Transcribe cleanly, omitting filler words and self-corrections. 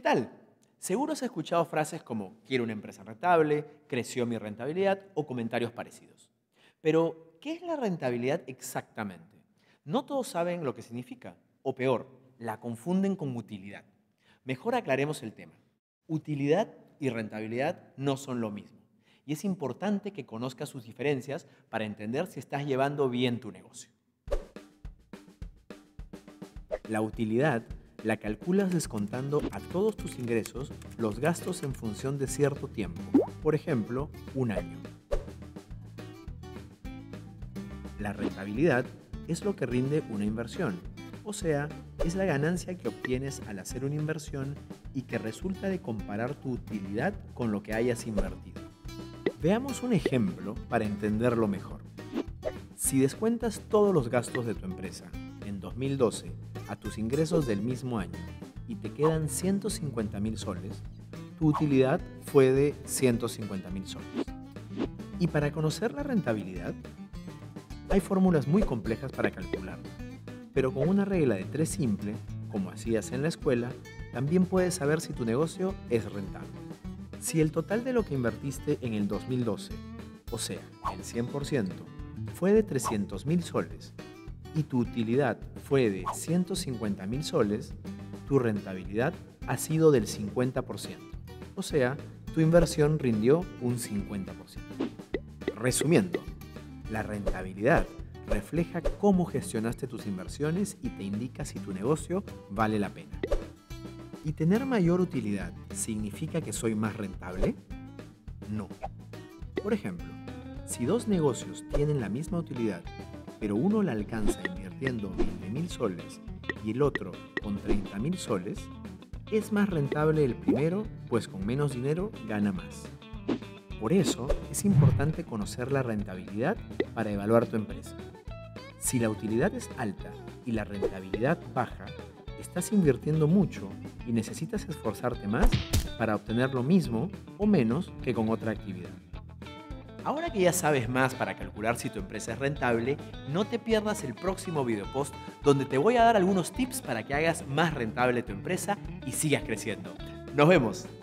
tal? Seguro has escuchado frases como quiero una empresa rentable, creció mi rentabilidad o comentarios parecidos. Pero, ¿qué es la rentabilidad exactamente? No todos saben lo que significa, o peor, la confunden con utilidad. Mejor aclaremos el tema. Utilidad y rentabilidad no son lo mismo. Y es importante que conozcas sus diferencias para entender si estás llevando bien tu negocio. La utilidad la calculas descontando a todos tus ingresos los gastos en función de cierto tiempo, por ejemplo, un año. La rentabilidad es lo que rinde una inversión, o sea, es la ganancia que obtienes al hacer una inversión y que resulta de comparar tu utilidad con lo que hayas invertido. Veamos un ejemplo para entenderlo mejor. Si descuentas todos los gastos de tu empresa en 2012 a tus ingresos del mismo año y te quedan 150.000 soles, tu utilidad fue de 150.000 soles. Y para conocer la rentabilidad, hay fórmulas muy complejas para calcularla, pero con una regla de 3 simple, como hacías en la escuela, también puedes saber si tu negocio es rentable. Si el total de lo que invertiste en el 2012, o sea, el 100%, fue de 300.000 soles y tu utilidad fue de 150.000 soles, tu rentabilidad ha sido del 50%. O sea, tu inversión rindió un 50%. Resumiendo, la rentabilidad refleja cómo gestionaste tus inversiones y te indica si tu negocio vale la pena. ¿Y tener mayor utilidad significa que soy más rentable? No. Por ejemplo, si dos negocios tienen la misma utilidad, pero uno la alcanza invirtiendo 20.000 soles y el otro con 30.000 soles, es más rentable el primero, pues con menos dinero gana más. Por eso es importante conocer la rentabilidad para evaluar tu empresa. Si la utilidad es alta y la rentabilidad baja, estás invirtiendo mucho y necesitas esforzarte más para obtener lo mismo o menos que con otra actividad. Ahora que ya sabes más para calcular si tu empresa es rentable, no te pierdas el próximo video post donde te voy a dar algunos tips para que hagas más rentable tu empresa y sigas creciendo. ¡Nos vemos!